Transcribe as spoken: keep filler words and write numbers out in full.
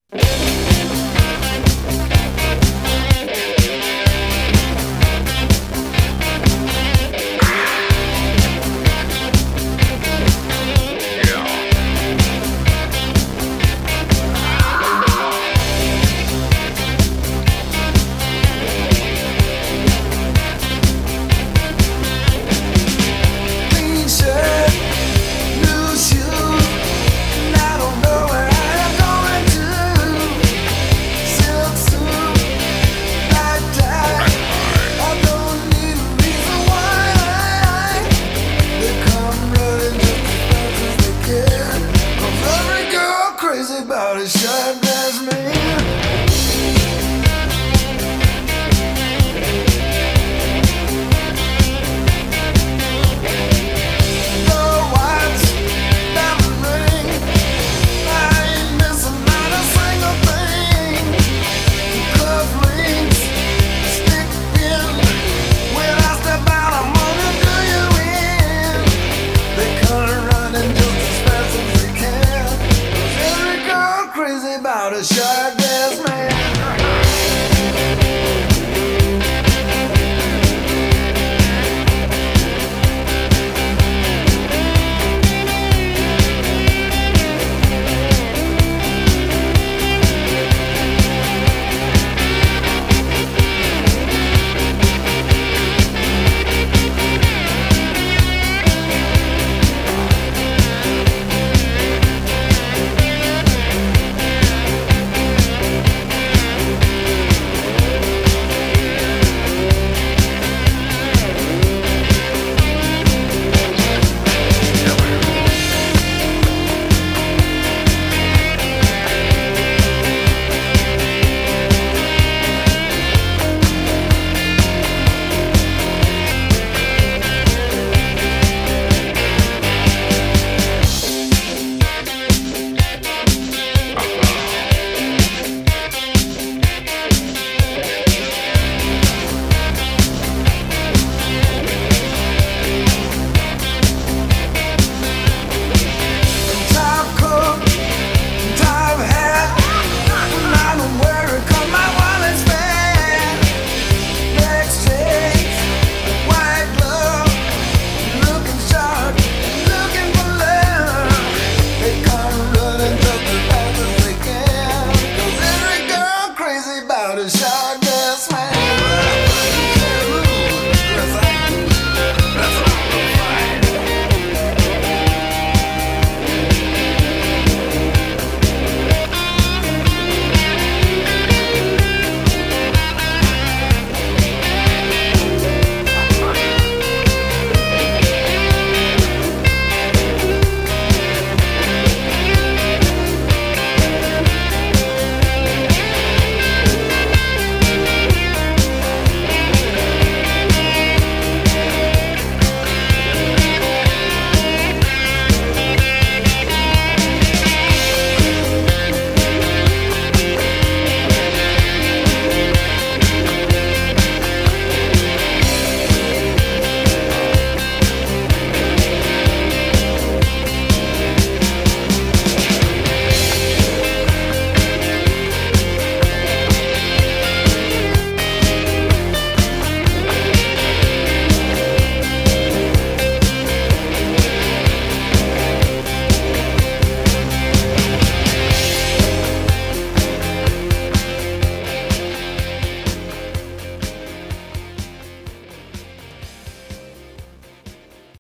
About a shot glass man. The watch, diamond ring, I ain't missing not a single thing. Cufflinks, stick pin, when I step out I'm gonna do you in. They come running just as fast as they can. Every girl crazy about a shot glass man.